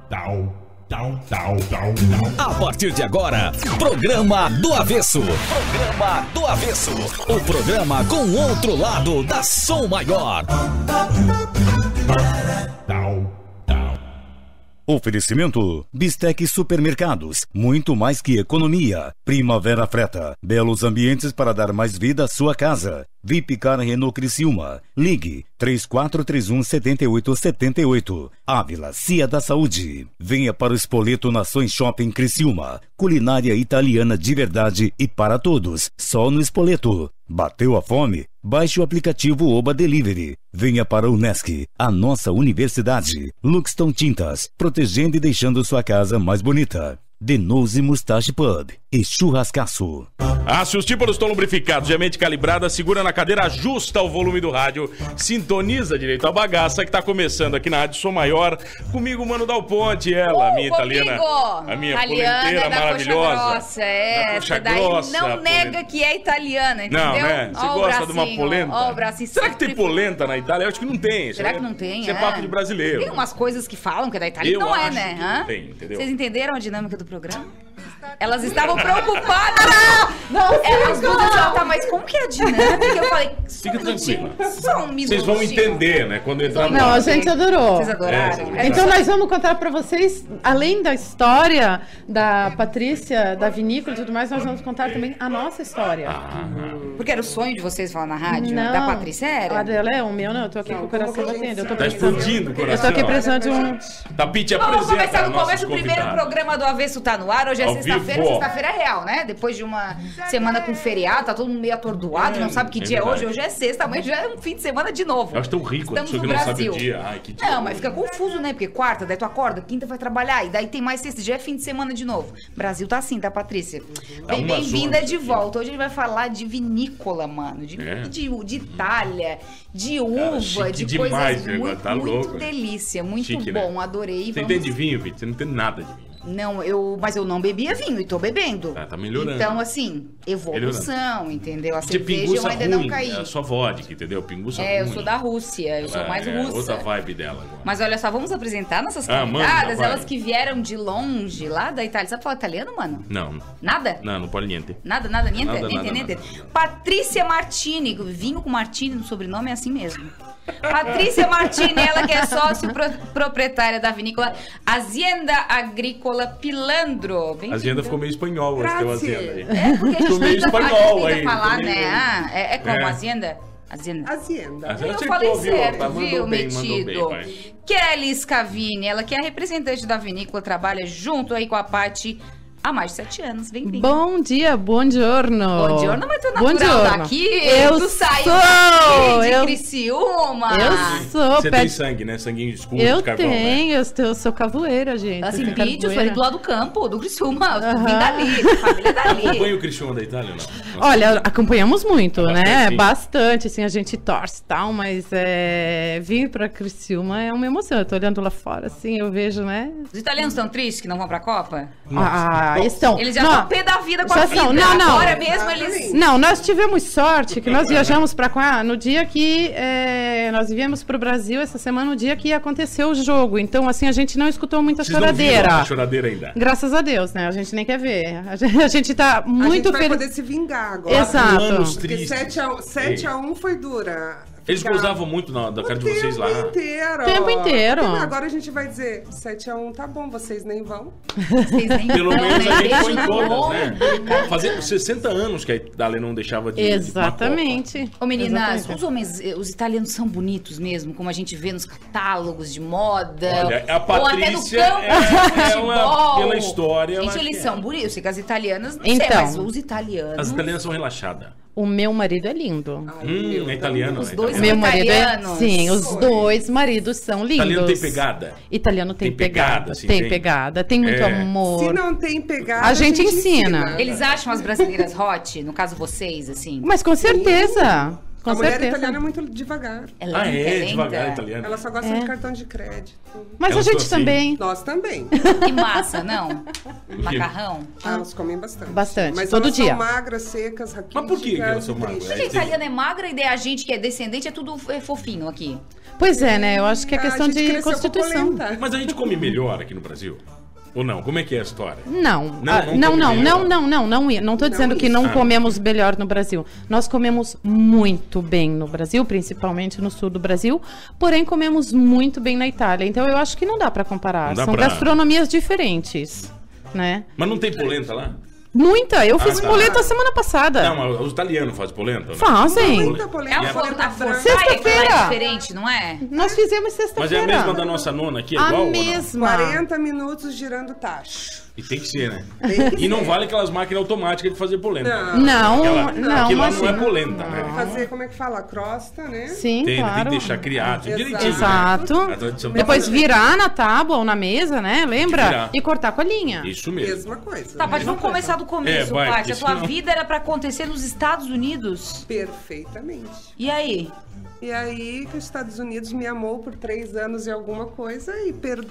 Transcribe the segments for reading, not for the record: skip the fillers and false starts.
A partir de agora, Programa do Avesso. Programa do Avesso. O programa com outro lado da Som Maior. Oferecimento Bistec Supermercados, muito mais que economia. Primavera Freta, belos ambientes para dar mais vida à sua casa. Vipcar Renault Criciúma, ligue 3431-7878. Ávila, Cia da Saúde. Venha para o Spoleto Nações Shopping Criciúma, culinária italiana de verdade e para todos, só no Spoleto. Bateu a fome? Baixe o aplicativo Oba Delivery. Venha para o Unesc, a nossa universidade. Luxton Tintas, protegendo e deixando sua casa mais bonita. Denose Mustache Pub e Churrascaço. Se os tímpanos estão lubrificados, diamente calibrada, segura na cadeira, ajusta o volume do rádio, sintoniza direito a bagaça que tá começando aqui na Rádio Som Maior. Comigo, Mano Dal Ponte, ela, a minha italiana, a minha polenteira maravilhosa. Grossa, da coxa daí grossa. não nega que é italiana, entendeu? Não, né? Você gosta de uma polenta? Ó, o bracinho. Será que tem polenta na Itália? Eu acho que não tem. Será que não tem? Isso é papo de brasileiro. Tem umas coisas que falam que é da Itália e não é, né? Não tem, entendeu? Vocês entenderam a dinâmica do programa? Elas estavam preocupadas. Não, elas duas tá, mas como que é a dinâmica? Eu falei, fica tranquila. Só um minutinho. Vocês vão entender, né? Quando entrar no Não, a gente adorou. Vocês adoraram? Então nós vamos contar pra vocês, além da história da Patrícia, da vinícola e tudo mais, nós vamos contar também a nossa história. Porque era o sonho de vocês falar na rádio? Não. Da Patrícia era? A dela é o meu, não. Eu tô aqui com o coração batendo. Eu tô Tá explodindo o coração. Eu tô aqui precisando de um... Tapite Vamos apresenta começar no nossos começo. O primeiro convidados. programa do Avesso tá no ar. Hoje é Ao sexta-feira. vivo. Sexta-feira é real, né? Depois de uma semana com feriado, tá todo mundo meio atordoado, não sabe que dia é verdade. hoje. Hoje é sexta, amanhã já é um fim de semana de novo. Eu acho tão rico a Estamos pessoa no que não sabe Brasil. o dia. Ai, que dia. Não, mas fica confuso, né? Porque quarta, daí tu acorda, quinta vai trabalhar, e daí tem mais sexta, já é fim de semana de novo. Brasil tá assim, tá, Patrícia? Tá uma Bem-vinda zona de aqui. volta. Hoje a gente vai falar de vinícola, mano. De Itália, de uva, chique de demais, coisas né? muito, Tá muito louco. delícia, muito Chique, bom. né? Adorei. Você entende de vinho, Vitor? Você não entende nada de vinho. Não, mas eu não bebia vinho e tô bebendo. Tá melhorando. Então, assim, evolução, entendeu? A Porque cerveja eu pinguça ainda ruim, não caí. é só vodka, entendeu? Pinguça ruim. Eu sou da Rússia, eu sou mais russa. Outra vibe dela agora. Mas olha só, vamos apresentar nossas manda, convidadas, vai. elas que vieram de longe, lá da Itália. Sabe falar italiano, mano? Não, Nada? não pode niente. Nada, niente, Nada, niente, nada, niente. nada. Patrícia Martini, vinho com Martini no sobrenome é assim mesmo. Patrícia Martini, ela que é sócio proprietária da vinícola Azienda Agrícola Pilandro. Bem-vinda. A Azienda ficou meio espanhol, esse teu Azienda aí. É, porque a Ficou meio gente espanhol tenta aí. falar, ficou né? meio- Ah, é como É. Azienda? Azienda. Azienda. Azienda Eu acertou, falei viu? certo, Mandou viu, bem, metido. vai. Kelly Scavini, ela que é representante da vinícola, trabalha junto aí com a Paty há mais de 7 anos. Bem-vinda. Bom dia, buongiorno. Buongiorno, mas tu é natural Buongiorno. daqui? Eu Tu saiu sou, daqui de eu- Criciúma? Eu sou. Você tem sangue, né? Sanguinho escuro Eu de carvão, né? tenho, eu sou cavoeira, gente. Assim, Eu tenho vídeos, foi carvoeira. do lado do campo, do Criciúma. Aham. Vim dali, minha família é dali. Acompanha o Cristiano da Itália ou não? Olha, acompanhamos muito, Bastante, né? sim. Bastante, assim, a gente torce e tal, mas vir pra Criciúma é uma emoção. Eu tô olhando lá fora, assim, eu vejo, né? Os italianos estão tristes que não vão pra Copa? Estão. Eles já estão pé da vida com a Já vida. são. Não. Agora mesmo eles... Não, nós tivemos sorte que nós viajamos pra cá no dia que nós viemos pro Brasil essa semana, no dia que aconteceu o jogo. Então, assim, a gente não escutou muita Vocês não viram choradeira. a choradeira ainda. Graças a Deus, né? A gente nem quer ver. A gente tá A muito gente vai feliz. poder se vingar agora. Exato. Anos Porque tristes. 7x1 foi dura. Eles Ficar gozavam muito da cara de vocês lá. O tempo Tempo inteiro. Agora a gente vai dizer 7x1, tá bom, vocês nem vão. Vocês nem Pelo vão, menos né? a gente Beijo foi em no todas, ombro. né? Fazia 60 anos que a Itália não deixava de Exatamente. Ô meninas, Exatamente. os homens, os italianos são bonitos mesmo, como a gente vê nos catálogos de moda. Olha, a ou até no Patrícia campo de futebol. pela história, Gente, ela eles é. são bonitos. Eu sei que as italianas, não sei, Então. mas os italianos... As italianas são relaxadas. O meu marido é lindo. É italiano. Os né? dois O meu marido é. italianos. Sim, os dois maridos são lindos. Italiano tem pegada. Italiano tem Tem pegada, pegada. assim, tem tem. pegada, tem muito É. amor. Se não tem pegada, A gente ensina. Eles acham as brasileiras hot, no caso vocês, assim? Mas com certeza. Com a mulher certeza. italiana é muito devagar. Ela Ah, é lenta. devagar, italiano. Ela só gosta de cartão de crédito. Mas Elas a gente são assim. também. Nós também. E massa, não? Macarrão? Elas comem bastante. Bastante, Mas todo elas dia. são magras, secas, raquíticas. Mas por que elas são e magras? tristes. A italiana é magra e daí a gente que é descendente é tudo fofinho aqui. Pois é, né? Eu acho que é A questão gente de cresceu constituição. populenta. Mas a gente come melhor aqui no Brasil? Ou não? Como é que é a história? Não, Não, não tô dizendo que não comemos melhor no Brasil. Nós comemos muito bem no Brasil, principalmente no sul do Brasil, porém comemos muito bem na Itália. Então eu acho que não dá pra comparar. Não dá São pra- gastronomias diferentes, né? Mas não tem polenta lá? Muita. Eu fiz tá. polenta semana passada. Não, mas os italianos fazem polenta? Né? Fazem. Muita polenta. É a polenta força branca. Sexta-feira. é diferente, não é? Nós fizemos Mas é sexta-feira. a mesma da nossa nona aqui, é A igual ou não? mesma. 40 minutos girando tacho. E tem que ser, né? Tem que E não ser. vale aquelas máquinas automáticas de fazer polenta. Não. Não, Aquilo não, lá não é imagina. polenta, né? Fazer, como é que fala? A crosta, né? Sim, Tem claro. que deixar criado, tudo Exato. direitinho. Exato. Né? A tradição tá Depois fazendo. virar na tábua ou na mesa, né? Lembra? Virar. E cortar com a linha. Isso mesmo. Mesma coisa. Tá, Paty, vamos começar do começo, vai, Paty. A porque tua senão- vida era pra acontecer nos Estados Unidos. Perfeitamente. E aí? E aí que os Estados Unidos me amou por 3 anos e alguma coisa e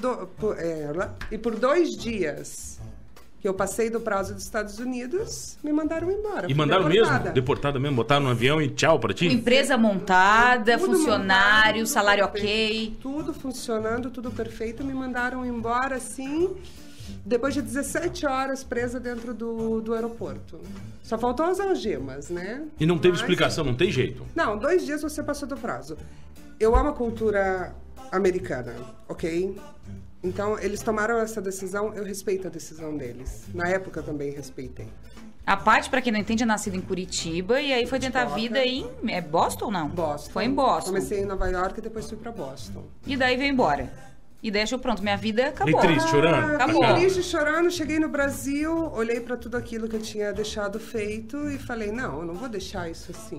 por 2 dias que eu passei do prazo dos Estados Unidos, me mandaram embora. E Fui mandaram deportada. mesmo? Deportada mesmo? Botaram no avião e tchau pra ti? Empresa montada, Tudo funcionário, montado, salário tudo ok. perfeito, tudo funcionando, tudo perfeito. Me mandaram embora assim, depois de 17 horas presa dentro do aeroporto. Só faltou as algemas, né? E não teve Mas- explicação, não tem jeito. Não, 2 dias você passou do prazo. Eu amo a cultura americana, ok? Então, eles tomaram essa decisão, eu respeito a decisão deles. Na época, eu também respeitei. A Paty, pra quem não entende, é nascida em Curitiba e aí foi tentar a vida em... É Boston ou não? Boston. Foi em Boston. Comecei em Nova York e depois fui pra Boston. E daí veio embora. E daí achou, pronto, minha vida acabou. Bem triste, chorando. Acabou. Acabou. Triste, chorando, cheguei no Brasil, olhei pra tudo aquilo que eu tinha deixado feito e falei, não, eu não vou deixar isso assim.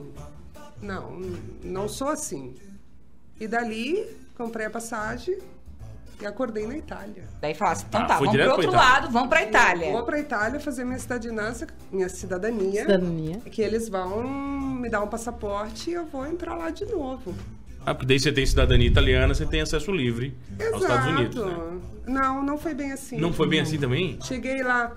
Não, não sou assim. E dali, comprei a passagem e acordei na Itália. Daí falasse, então Ah, tá, foi vamos direto pro outro pra Itália. lado, vamos pra Itália. Vou pra Itália fazer minha cidadania. Cidadania. Que eles vão me dar um passaporte e eu vou entrar lá de novo. Ah, porque daí você tem cidadania italiana, você tem acesso livre aos Estados Unidos, né? Não, não foi bem assim. Não foi bem assim também? Cheguei lá,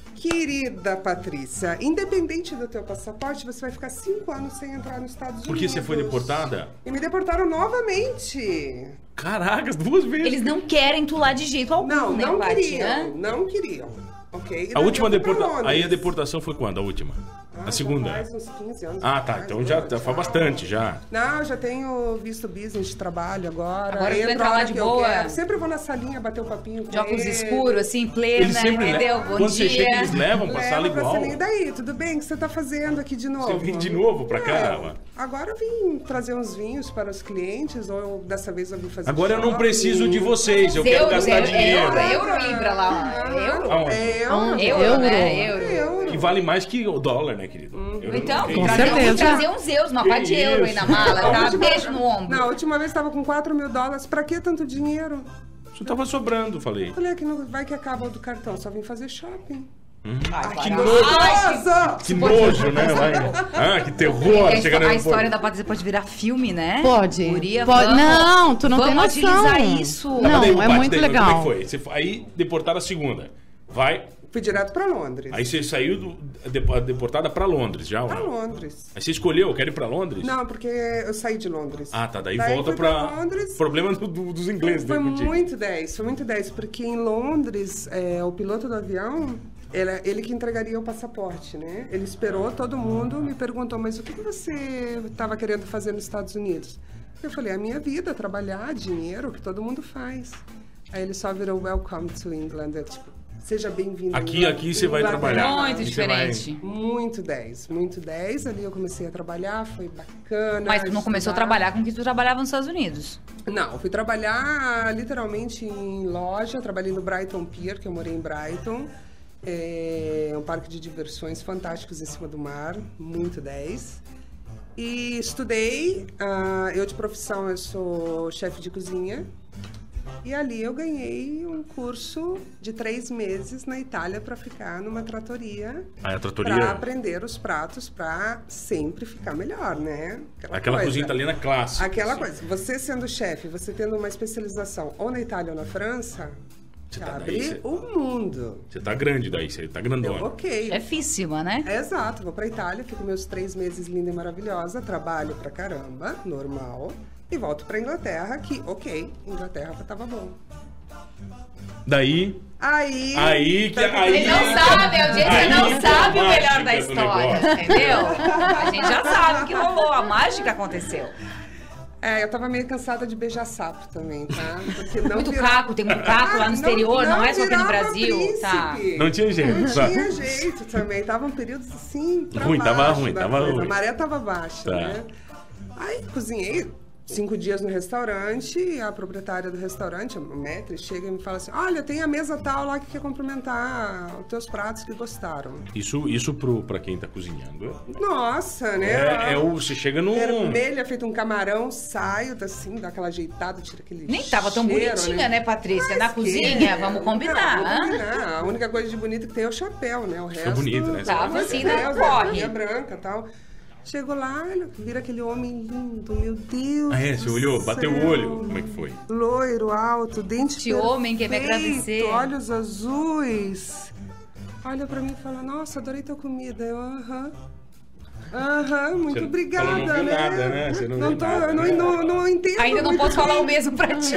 querida Patrícia, independente do teu passaporte, você vai ficar 5 anos sem entrar nos Estados Unidos. Porque você foi deportada? E me deportaram novamente. Caracas, 2 vezes. Eles não querem tu lá de jeito algum, Não, né, não Paty, queriam, né? não queriam. Ok? E A daí última eu fui pra deportação. Londres. Aí a deportação foi quando? A última? Ah, A segunda? Já faz uns 15 anos. Ah, tá. atrás, Então já né? faz bastante já. Não, eu já tenho visto business de trabalho agora. Agora tu Entro entra a lá hora de que eu boa. quero. Sempre vou na salinha bater o papinho com De óculos eles. escuros, assim, plena, Eles sempre entendeu? levam. Bom Quando dia. você chega, eles levam pra sala Leva pra igual. salinha. E daí, tudo bem? O que você tá fazendo aqui de novo? Você vem de novo pra cá, mano? Agora eu vim trazer uns vinhos para os clientes, ou dessa vez eu vim fazer Agora eu não shopping. preciso de vocês, eu quero gastar dinheiro. Euro Libra lá. Euro? Aonde? Euro, né? Euro. Euro. Que vale mais que o dólar, né, querido? Euro Então, não tem. Com trazer, certeza. trazer uns euros, uma pá de euro aí na mala, tá? Beijo no ombro. Não, a última vez estava com $4 mil. Pra que tanto dinheiro? Isso tava sobrando, falei. Falei, aqui não vai que acaba o do cartão, só vim fazer shopping. Ai, Que para. nojo. Ai, Nossa! Que nojo, né? Vai. Ah, que terror. que Chegar no a aeroporto. história da Patrícia pode virar filme, né? Pode. Guria, Pode. vamos- Não, tu não tem vamos noção. agilizar isso. Tá, mas Não, daí, é Paty, muito daí, legal. Como é que foi? Aí deportaram a segunda. Vai. Fui direto pra Londres. Aí você saiu deportada pra Londres já, ou Pra não? Londres. Aí você escolheu, eu quero ir pra Londres? Não, porque eu saí de Londres. Ah, tá. Daí Daí volta fui pra. Londres. Problema dos ingleses, Foi né, contigo. muito 10, foi muito 10, porque em Londres, o piloto do avião, ele que entregaria o passaporte, né? Ele esperou todo mundo, me perguntou, mas o que você estava querendo fazer nos Estados Unidos? Eu falei, a minha vida, trabalhar, dinheiro, que todo mundo faz. Aí ele só virou Welcome to England, tipo, seja bem-vindo. Aqui você vai trabalhar. Muito Aqui você vai- diferente. Muito 10, muito 10. Ali eu comecei a trabalhar, foi bacana. Mas tu não começou a estudar. trabalhar com o que tu trabalhava nos Estados Unidos. Não, fui trabalhar literalmente em loja, trabalhei no Brighton Pier, que eu morei em Brighton. É um parque de diversões fantásticos em cima do mar, muito 10. E estudei, eu de profissão eu sou chefe de cozinha. E ali eu ganhei um curso de 3 meses na Itália para ficar numa tratoria. Ah, é a tratoria? Para aprender os pratos para sempre ficar melhor, né? Aquela cozinha italiana clássica. Aquela coisa. Você sendo chefe, você tendo uma especialização ou na Itália ou na França, Você abre o mundo. Você tá grande daí, você tá grandona. Ok. Chefíssima, né? Exato. Vou para Itália, fico meus 3 meses linda e maravilhosa, trabalho pra caramba, normal. E volto pra Inglaterra, que, ok, Inglaterra tava bom. Daí... Aí... Ele não sabe, a audiência não sabe o melhor da história, entendeu? A gente já sabe que rolou, a mágica aconteceu. Eu tava meio cansada de beijar sapo também, tá? Porque não Muito caco, tem muito caco lá no exterior, não é só aqui no Brasil, príncipe. tá? Não tinha jeito. Não tinha jeito também, tava um período assim, pra Ruim, baixo tava ruim, da tava coisa. ruim. A maré tava baixa, Tá. né? Aí cozinhei 5 dias no restaurante, e a proprietária do restaurante, a maître, chega e me fala assim, olha, tem a mesa tal lá que quer cumprimentar os teus pratos que gostaram. Isso pra quem tá cozinhando. Nossa, né? Você chega num... Vermelha, feito um camarão, saio assim, dá aquela ajeitada, tira aquele Nem tava tão cheiro, bonitinha, né, Patrícia? Na Mas cozinha, que- vamos Não, combinar. vamos hã? combinar. A única coisa de bonita que tem é o chapéu, né? O resto... bonito, né? Tava assim, né? Deus, Corre. a branca e tal. Chegou lá, vira aquele homem lindo, meu Deus. Ah, é? Você do olhou? Bateu o céu. olho? Como é que foi? Loiro, alto, dente Este homem quer me agradecer. olhos azuis. Olha pra mim e fala, nossa, adorei tua comida. Eu, muito Você obrigada, não viu né? nada, né? Você não viu tô, nada, eu né? não entendo. Ainda não muito posso falar bem. o mesmo pra ti.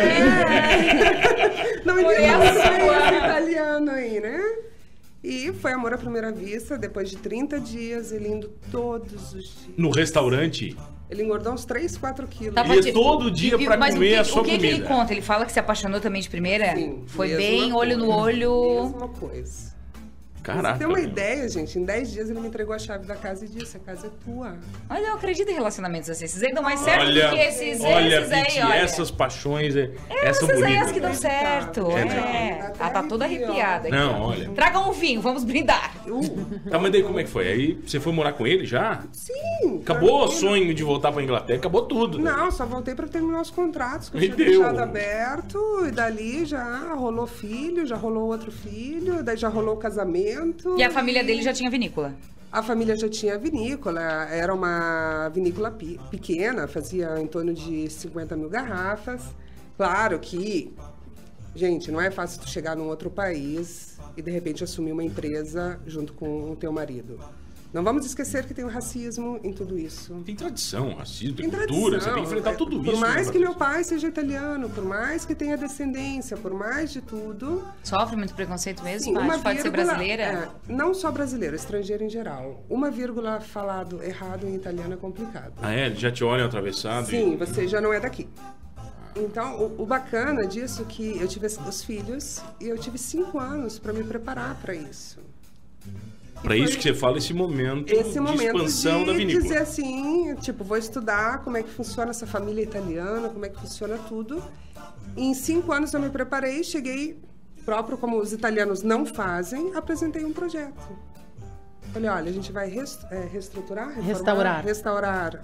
Não Por entendo essa muito bem sua- esse italiano aí, né? E foi amor à primeira vista, depois de 30 dias, ele indo todos os dias. No restaurante? Ele engordou uns 3, 4 quilos. Tá, Ele ia Patrícia, todo dia pra mas comer o que, a sua o que que ele comida. conta? Ele fala que se apaixonou também de primeira? Sim, Foi mesma bem, olho no coisa, olho. Mesma coisa. Caraca. Você tem uma meu. ideia, gente? Em 10 dias ele me entregou a chave da casa e disse, a casa é tua. Olha, eu acredito em relacionamentos assim. Esses aí dão mais certo Olha, do que esses olha, aí, Piti, olha. essas paixões, essas são Essas aí bonitas. as que dão né? certo. É, É. não. Ela tá toda arrepiada. aqui, Não, ó. olha. Tragam um vinho, vamos brindar. Tá, mas daí como é que foi? Aí você foi morar com ele já? Sim. Acabou o tranquilo. sonho de voltar pra Inglaterra? Acabou tudo. né? Não, só voltei para terminar os contratos que eu Me tinha deu. deixado aberto. E dali já rolou filho, já rolou outro filho, daí já rolou o casamento. E a família dele já tinha vinícola. A família já tinha vinícola, era uma vinícola pequena, fazia em torno de 50 mil garrafas. Claro que, gente, não é fácil tu chegar num outro país e de repente assumir uma empresa junto com o teu marido. Não vamos esquecer que tem o racismo em tudo isso. Tem tradição, racismo, tem Tem cultura, tradição, você tem que enfrentar tudo por isso. mais né, que meu Patrícia? pai seja italiano, por mais que tenha descendência, por mais de tudo... Sofre muito preconceito mesmo, sim, Paty? Pode ser vírgula, brasileira? não só brasileiro, estrangeiro em geral. Uma vírgula falado errado em italiano é complicado. Ah, é? Eles já te olham atravessado? Sim, você já não é daqui. Então, o bacana disso é que eu tive os filhos e eu tive 5 anos para me preparar para isso. Pra isso que você fala, esse momento Esse de momento expansão de da vinícola. dizer assim, tipo, vou estudar como é que funciona essa família italiana, como é que funciona tudo. E em 5 anos eu me preparei, cheguei, próprio como os italianos não fazem, apresentei um projeto. Falei, olha, a gente vai reestruturar, reformar, restaurar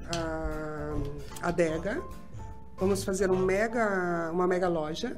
a adega. Vamos fazer uma mega loja,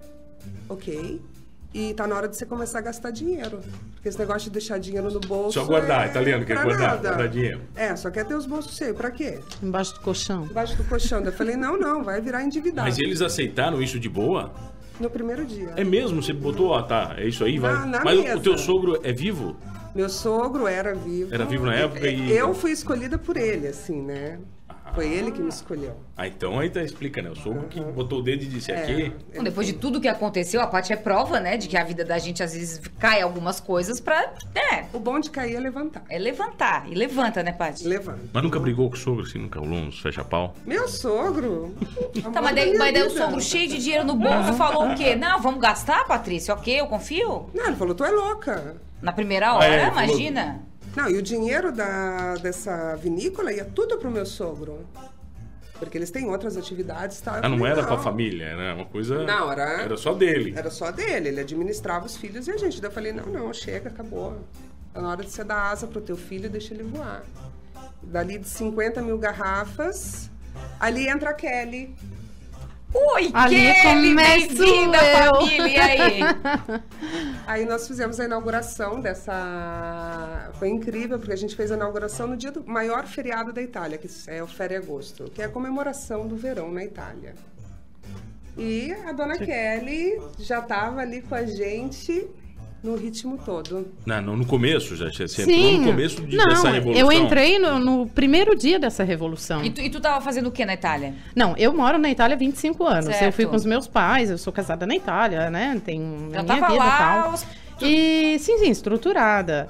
ok? E tá na hora de você começar a gastar dinheiro. Porque esse negócio de deixar dinheiro no bolso. Só guardar, italiano quer pra guardar, nada. guardar dinheiro. Só quer ter os bolsos cheios. Pra quê? Embaixo do colchão. Embaixo do colchão. Daí eu falei, não, vai virar endividado. Mas eles aceitaram isso de boa? No primeiro dia. É mesmo? Você botou, tá, é isso aí, vai. Na Mas mesa. o teu sogro é vivo? Meu sogro era vivo. Era vivo na época e... Eu fui escolhida por ele, assim, né? Foi ele que me escolheu. Ah, então aí tá, explica, né? O sogro que botou o dedo e disse aqui... Bom, depois de tudo que aconteceu, a Paty é prova, né? De que a vida da gente às vezes cai algumas coisas pra... O bom de cair é levantar. É levantar. E levanta, né, Paty? Levanta. Mas nunca brigou com o sogro, assim? Nunca rolou uns fecha-pau? Meu sogro. Tá, mas daí o sogro cheio de dinheiro no bolso falou o quê? Não, vamos gastar, Patrícia? Ok, eu confio. Não, ele falou, tu é louca. Na primeira hora, ele falou- imagina. Não, e o dinheiro dessa vinícola ia tudo pro meu sogro. Porque eles têm outras atividades, tá? Eu Ah, não falei, era pra família, né? Uma coisa... Não, era- Era só dele. Era só dele, ele administrava os filhos e a gente. Daí eu falei, não, chega, acabou. Tá na hora de você dar asa pro teu filho, deixa ele voar. Dali de 50 mil garrafas, ali entra a Kelly. Oi, Ali Kelly, começo bem-vinda, eu. família, e aí? Aí nós fizemos a inauguração dessa... Foi incrível, porque a gente fez a inauguração no dia do maior feriado da Itália, que é o Ferragosto, que é a comemoração do verão na Itália. E a dona Kelly já estava ali com a gente no ritmo todo. Não, no começo, já você Sim. entrou no começo dessa revolução. Eu entrei no primeiro dia dessa revolução. E tu tava fazendo o que na Itália? Não, eu moro na Itália há 25 anos. Certo. Eu fui com os meus pais, eu sou casada na Itália, né? Tenho Já a minha tava vida e lá tal. os- E sim, estruturada.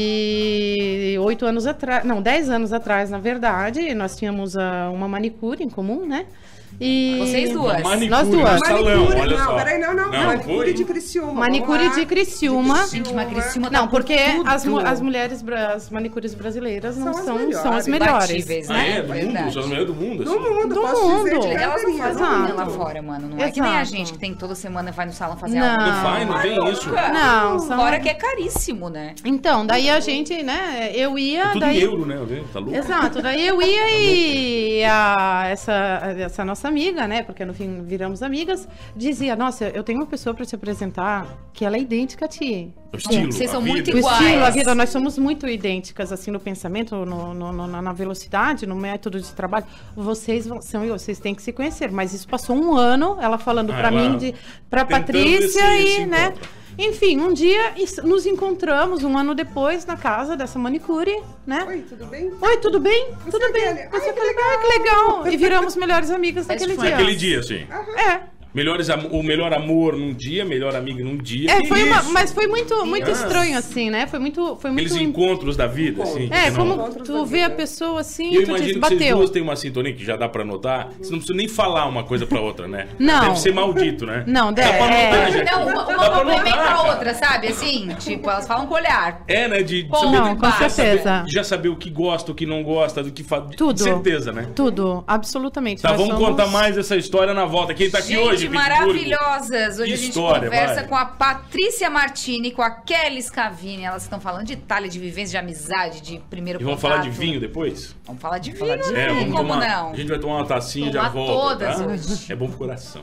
E 10 anos atrás, na verdade, nós tínhamos uma manicure em comum, né? E Vocês duas. Manicure Nós duas. no salão, olha não, só. peraí, não. Manicure foi? de Criciúma. Manicure vamos lá. de Criciúma. Gente, mas Criciúma tá Não, por porque tudo. as mulheres, as manicures brasileiras não São as são melhores. as melhores. Imbatíveis, Ah, né? é? Do mundo? Verdade. São as melhores do mundo? Do assim? mundo, Do posso mundo. dizer de Elas não carteirinha, fazem do nada mundo. lá fora, mano. Não é que nem a Exato. gente que tem toda semana vai no salão fazer Não. algo. Não vai, não tem isso. Não, são... Fora que é caríssimo, né? Então, daí a gente, né, eu ia... É tudo daí... em euro, né? Tá louco? Exato, daí eu ia e essa nossa amiga, né, porque no fim viramos amigas, dizia, nossa, eu tenho uma pessoa para te apresentar que ela é idêntica a ti. O estilo, Vocês a são vida. muito O iguais. estilo, a vida, nós somos muito idênticas, assim, no pensamento, na velocidade, no método de trabalho. Vocês têm que se conhecer, mas isso passou um ano, ela falando pra ela mim, pra tentando Patrícia esse e, né... encontro. Enfim, um dia nos encontramos, um ano depois, na casa dessa manicure, né? Oi, tudo bem? Oi, tudo bem? Você Tudo é bem. Kelly? Ai, que Que legal. E viramos melhores amigas naquele foi dia. Naquele dia, assim. É. O melhor amor num dia, melhor amigo num dia. É, que foi isso? mas foi muito Ah. estranho, assim, né? Foi muito Aqueles encontros da vida, assim. É, que como não- Encontros tu da vê a vida. pessoa assim, E eu tu diz, imagino que vocês bateu. duas têm uma sintonia que já dá pra notar. Você não precisa nem falar uma coisa pra outra, né? Não. Deve ser maldito, né? Não, Dá pra é. notar, gente. Não, Dá uma pra complementa notar, a cara. outra, sabe? Assim, tipo, elas falam com o olhar. É, né? De Pô, saber não, com certeza. Já saber o que gosta, o que não gosta, do que faz. Tudo. Certeza, né? Tudo, absolutamente. Tá, Nós vamos somos- contar mais essa história na volta. Quem tá aqui Gente, hoje, Pittsburgh? maravilhosas. Hoje Que a gente história, conversa vai. com a Patrícia Martini e com a Kelly Scavini. Elas estão falando de Itália, de vivência, de amizade, de primeiro E vamos contato. falar de vinho depois? Vamos falar de vinho, É, né? vamos Como tomar. não? A gente vai tomar uma tacinha e já Tomar volta. todas tá? hoje. É bom pro coração.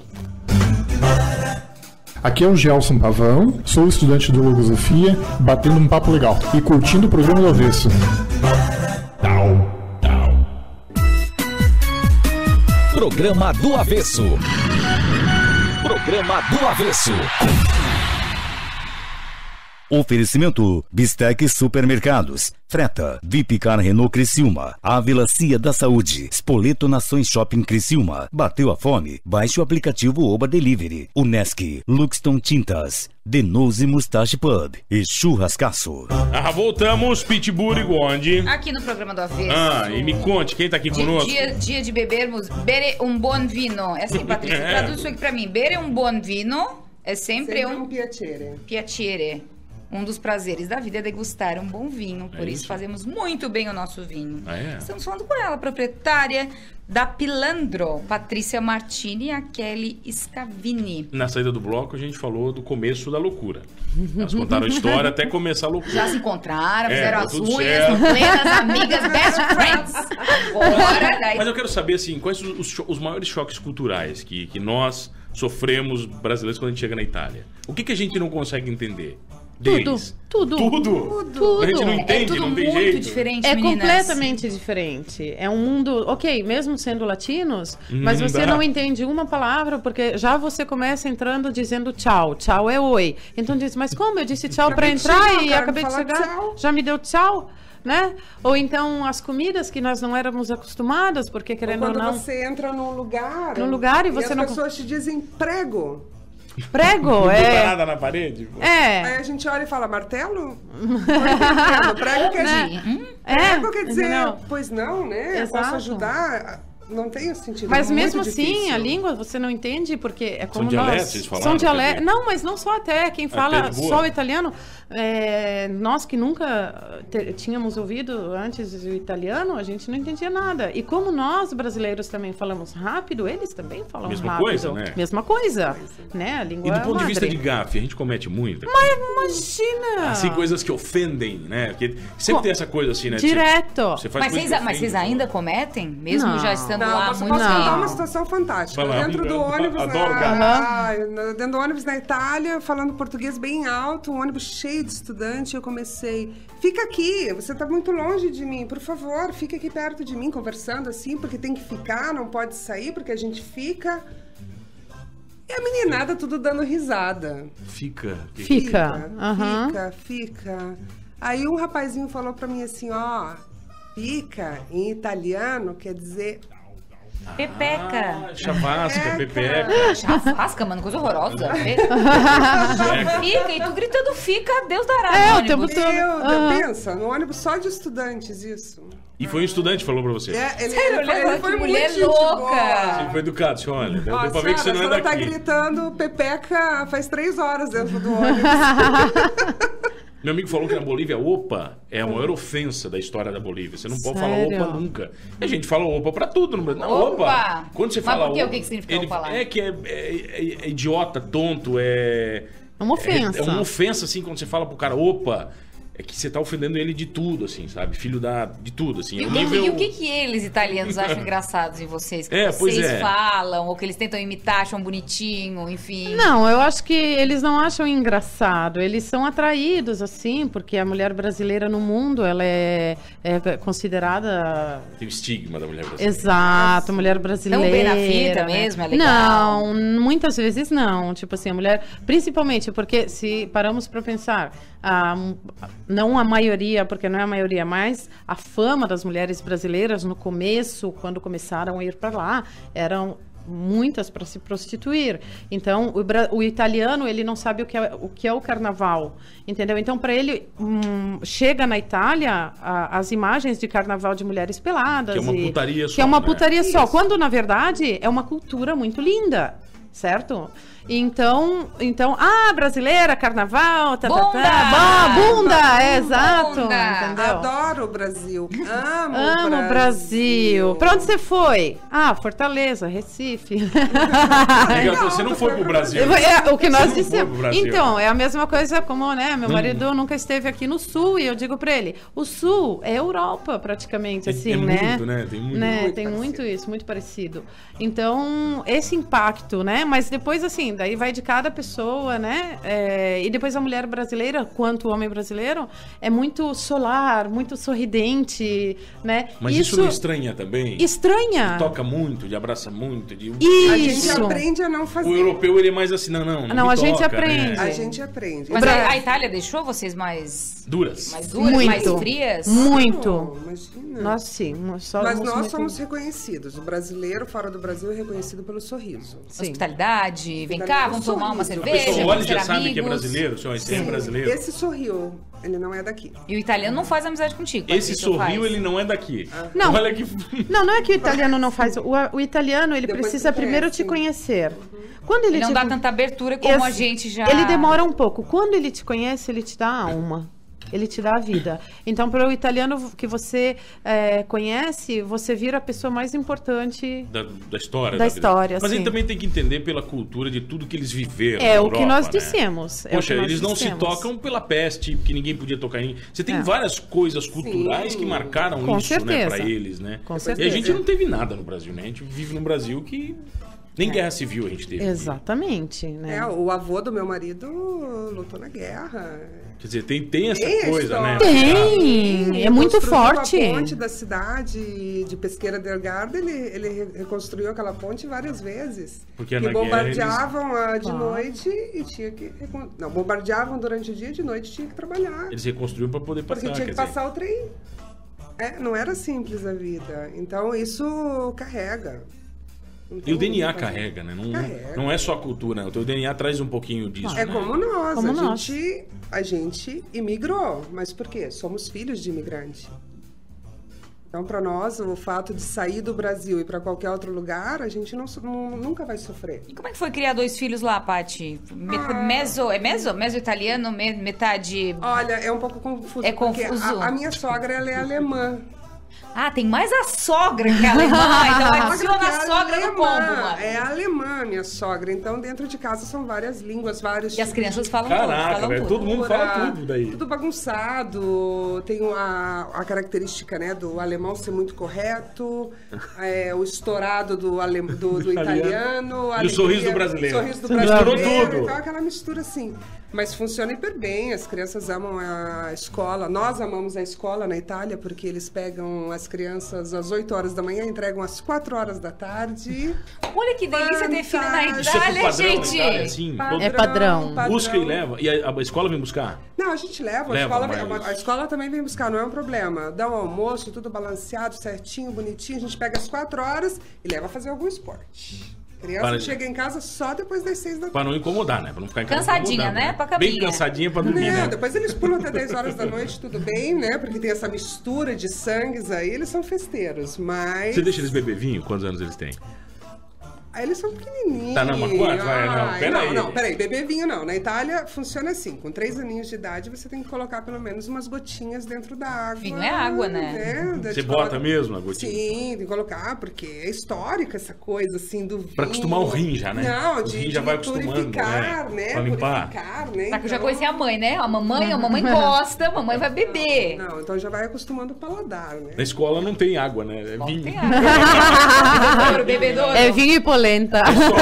Aqui é o Gelson Pavão, sou estudante de Filosofia, batendo um papo legal e curtindo o programa do Avesso. Programa do Avesso. Programa do Avesso. Oferecimento Bistec Supermercados, Freta, Vipcar Renault Criciúma, Ávila Cia da Saúde, Spoleto Nações Shopping Criciúma, Bateu a Fome, baixe o aplicativo Oba Delivery, Unesc, Luxton Tintas, Denose Mustache Pub e Churrascaço. Ah, voltamos, Pittsburgh e Gondi. Aqui no programa do Avesso. E me conte, quem tá aqui conosco? Dia de bebermos, bere un buon vino. É assim, Patrícia, É. traduz isso aqui pra mim. Bere un buon vino é sempre Sempre um piacere. piacere. Um dos prazeres da vida é degustar um bom vinho. Por isso isso. fazemos muito bem o nosso vinho. Ah, é? Estamos falando com ela, proprietária da Pilandro, Patrícia Martini e a Kelly Scavini. Na saída do bloco, a gente falou do começo da loucura. Elas contaram a história até começar a loucura. Já se encontraram, fizeram tá as tudo unhas, certo. plenas amigas, best friends. Agora, daí... Mas eu quero saber, assim, quais os maiores choques culturais que nós sofremos, brasileiros, quando a gente chega na Itália? O que a gente não consegue entender deles? Tudo. Tudo? A gente não É entende, tudo não tem muito jeito. diferente, É meninas. completamente diferente. É um mundo, ok, mesmo sendo latinos, mas você dá. não entende uma palavra, porque já você começa entrando dizendo tchau. Tchau é oi. Então diz, mas como? Eu disse tchau para Acabei de entrar chegar, e cara, acabei de falar chegar. tchau. Já me deu tchau, né? Ou então as comidas que nós não éramos acostumadas, porque querendo ou Quando não. você entra num lugar... Num lugar e você as não- pessoas te dizem prego. Prego, Não botar é. nada na parede? Pô. É. Aí a gente olha e fala, martelo? Não entendo. Prego quer dizer... Prego quer dizer, entendeu? pois não, né? Exato. Posso ajudar? Não tem sentido. Mas é muito mesmo assim, difícil. a língua você não entende, porque é como dialetos, nós... vocês falaram, São quer dialetos. dizer? Não, mas não só até. Quem fala de boa. só o italiano, nós que nunca tínhamos ouvido antes o italiano, a gente não entendia nada. E como nós, brasileiros, também falamos rápido, eles também falam Mesma rápido. coisa, né? Mesma coisa, né? A língua E do ponto de madre. vista de gafe, a gente comete muito? imagina! Assim, coisas que ofendem, né? Porque sempre tem essa coisa assim, né? Direto. Você faz Mas coisa vocês, que mas vocês ofende, ainda cometem? Mesmo Não. já estando Não, lá há posso muito contar tempo? uma situação fantástica. Vai lá, Dentro do eu ônibus, adoro dentro do ônibus na Itália, falando português bem alto, um ônibus cheio de estudante, eu comecei, fica aqui, você tá muito longe de mim, por favor, fica aqui perto de mim, conversando assim, porque tem que ficar, não pode sair, porque a gente fica... E a meninada tudo dando risada. Fica. Fica. Aí um rapazinho falou pra mim assim, ó, fica em italiano quer dizer... Pepeca. Chavasca, pepeca. Chavasca, mano, coisa horrorosa. Fica, e tu gritando fica, Deus dará. É, no o tempo ônibus. todo. Pensa, no ônibus só de estudantes, isso. E foi um estudante que falou pra você. Ele Sério, foi que muito mulher gente louca. boa. Ele foi educado, senhor, olha. Deu Ó, pra ver que você não é senhora, a senhora tá daqui. gritando pepeca faz 3 horas dentro do ônibus. Meu amigo falou que na Bolívia, opa é a maior ofensa da história da Bolívia. Você não pode falar Sério? opa nunca. E a gente fala opa pra tudo no Brasil. Não, Opa! opa. Quando você Mas fala por quê? opa, O que significa opa lá? É que é idiota, tonto, É uma ofensa. É uma ofensa, assim, quando você fala pro cara opa. É que você tá ofendendo ele de tudo, assim, sabe? Filho de tudo, assim. E, É um nível... e o que eles, italianos, acham engraçados em vocês? Que Pois vocês falam, ou que eles tentam imitar, acham bonitinho, enfim. Não, eu acho que eles não acham engraçado. Eles são atraídos, assim, porque a mulher brasileira no mundo, ela é considerada... Tem o estigma da mulher brasileira. Exato, mulher brasileira. Tão bem na fita mesmo, é legal. Não, muitas vezes não. Tipo assim, a mulher... Principalmente porque, se paramos para pensar... não a maioria, porque não é a maioria, mas a fama das mulheres brasileiras no começo, quando começaram a ir para lá, eram muitas para se prostituir. Então, o italiano, ele não sabe o que é o carnaval, entendeu? Então, para ele, chega na Itália as imagens de carnaval de mulheres peladas. Que é uma putaria só. Que é uma né? putaria só, quando, na verdade, é uma cultura muito linda, certo? Então, brasileira, carnaval, bunda, exato, Bunda. entendeu? Adoro o Brasil. Amo o Brasil. Pra onde você foi? Fortaleza, Recife. Você não foi pro Brasil. É o que nós Você não foi dissemos. pro Brasil. Então, é a mesma coisa como, né? Meu marido nunca esteve aqui no Sul e eu digo pra ele, o Sul é Europa praticamente, assim, né? Muito, né? Tem muito. Né? Muito Tem parecido. muito isso, muito parecido. Então, esse impacto, né? Mas depois, assim, daí vai de cada pessoa, né? E depois a mulher brasileira, quanto o homem brasileiro, é muito solar, muito sorridente, né? Mas isso não estranha também? Estranha. Toca muito, de abraça muito. A gente Isso. aprende a não fazer. O europeu, ele é mais assim, não Não, me a gente toca, aprende. né? A gente aprende. Mas a Itália deixou vocês mais Duras. duras, Muito. mais frias? Muito. Não, imagina. Nós sim. Mas nós somos reconhecidos. O brasileiro fora do Brasil é reconhecido pelo sorriso. Sim. Hospitalidade, vem cá, vamos tomar uma A A cerveja, pessoa olha vamos e ser já sabe que é amigos. brasileiro, senhor, esse é brasileiro. Esse sorriu, ele não é daqui. E o italiano não faz amizade contigo. Esse Patrícia, ou sorriu, faz? ele não é daqui. Não. Olha que... Não é que o italiano não faz. O italiano, ele Depois precisa te primeiro conhece. te conhecer. Quando ele Ele não te dá con- tanta abertura como a Esse- gente já... Ele demora um pouco. Quando ele te conhece, ele te dá a alma. Ele te dá a vida. Então, para o italiano que você conhece, você vira a pessoa mais importante. Da história. Da vida. história, Mas sim. ele também tem que entender pela cultura de tudo que eles viveram. É na o que Europa, nós né? dissemos. é o Poxa, que nós eles não se dissemos. tocam pela peste, que ninguém podia tocar em. Você tem É. várias coisas culturais que marcaram Com isso, né, certeza. pra eles, né? Com E a certeza. gente não teve nada no Brasil, né? A gente vive num Brasil que nem guerra civil a gente teve. Exatamente, né? O avô do meu marido lutou na guerra. Quer dizer, tem essa Tem a coisa, né? história. Tem, é muito Construiu forte. A ponte da cidade de Pesqueira del Garda, ele reconstruiu aquela ponte várias vezes. Porque que na guerra bombardeavam de noite e tinha que... Não, bombardeavam durante o dia e de noite tinha que trabalhar. Eles reconstruíram pra poder passar. Porque tinha quer que dizer. passar o trem. Não era simples a vida. Então isso carrega. Não E tem o DNA muito pra fazer. carrega, né? Carrega. Não é só a cultura, né? O teu DNA traz um pouquinho disso. É né? como nós. Como nós. A gente imigrou. Mas por quê? Somos filhos de imigrante. Então, para nós, o fato de sair do Brasil e para qualquer outro lugar, a gente nunca vai sofrer. E como é que foi criar 2 filhos lá, Paty? Meso italiano, metade... Olha, é um pouco confuso. É porque confuso. A minha sogra, ela é alemã. Ah, tem mais a sogra que a alemã, então adiciona a sogra no combo, mano. É alemã, minha sogra. Então, dentro de casa são várias línguas, vários E as crianças falam Caraca, tudo, velho, todo mundo fala tudo daí. Tudo bagunçado. Tem a característica, né, do alemão ser muito correto, o estourado do italiano. E o sorriso do brasileiro. O sorriso do Misturou brasileiro. tudo. Então, aquela mistura assim. Mas funciona hiper bem, as crianças amam a escola. Nós amamos a escola na Itália, porque eles pegam as crianças às 8 horas da manhã, entregam às 4 horas da tarde. Olha que delícia ter filho na Fantástico. Isso é Itália, padrão, gente. na Itália, assim, É padrão. busca e leva. E a escola vem buscar? Não, a gente leva, Leva, a escola também vem buscar, não é um problema. Dá um almoço, tudo balanceado, certinho, bonitinho, a gente pega às 4 horas e leva a fazer algum esporte. A criança chega em casa só depois das 6 da tarde. Pra não incomodar, né? Pra não ficar em casa Cansadinha, incomodando, né? Pra caminha. Bem cansadinha pra dormir, Não, né? depois eles pulam até 10 horas da noite, tudo bem, né? Porque tem essa mistura de sangues aí, eles são festeiros, mas... Você deixa eles beber vinho? Quantos anos eles têm? Aí eles são pequenininhos. Tá, não, mas quanto? Vai, não, peraí. Não, peraí, beber vinho não. Na Itália funciona assim, com 3 aninhos de idade você tem que colocar pelo menos umas gotinhas dentro da água. Vinho é água, né? Você bota mesmo a gotinha? Sim, tem que colocar, porque é histórica essa coisa assim do vinho. Pra acostumar o rim já, né? Não, O de rim já vai acostumando, purificar, né? Pra limpar. Purificar, né? Tá que eu já conheci a mãe, né? A mamãe gosta, a mamãe vai beber. Não, então já vai acostumando o paladar, né? Na escola não tem água, né? É vinho. Tem água. Bebedouro. É vinho e polenta.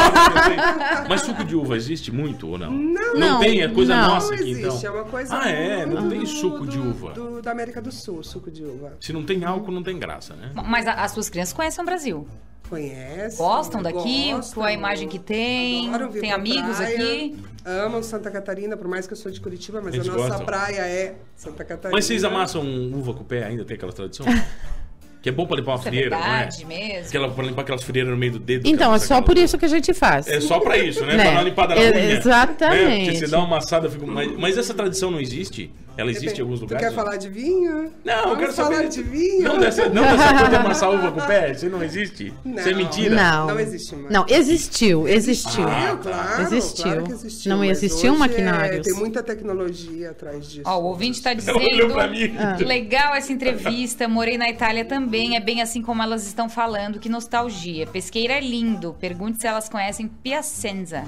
Mas suco de uva existe muito ou não? Não, tem, é coisa não. nossa Não aqui, existe, então. é uma coisa Não tem suco de uva. Da América do Sul, suco de uva. Se não tem álcool, não tem graça, né? Mas as suas crianças conhecem o Brasil. Conhecem. Gostam daqui, gostam, com a imagem que tem, adoram vir tem pra amigos praia, aqui. Amam Santa Catarina, por mais que eu sou de Curitiba, mas a Eles nossa gostam. praia é Santa Catarina. Mas vocês amassam uva com o pé ainda? Tem aquela tradição? Que é bom pra limpar uma Isso é frieira, verdade não é? mesmo. Pra limpar aquelas frieiras no meio do dedo. Então, é só aquela- por isso que a gente faz. É só pra isso, né? Né? Pra dar uma limpada na unha. Exatamente. Né? Porque você dá uma amassada, fica... mas essa tradição não existe? Ela existe em alguns Tu lugares? quer falar de vinho? Não, eu Vamos quero falar saber. de vinho? Não dessa coisa de amassar uva com o pé? Isso não existe? Isso é mentira? Não. Não existe mais. Não, existiu. Claro, Existiu. claro que existiu. Não mas existiam hoje maquinários. tem muita tecnologia atrás disso. Ó, o ouvinte tá Olhou dizendo pra mim. legal essa entrevista, morei na Itália também, é bem assim como elas estão falando, que nostalgia. Pesqueira é lindo, pergunte se elas conhecem Piacenza.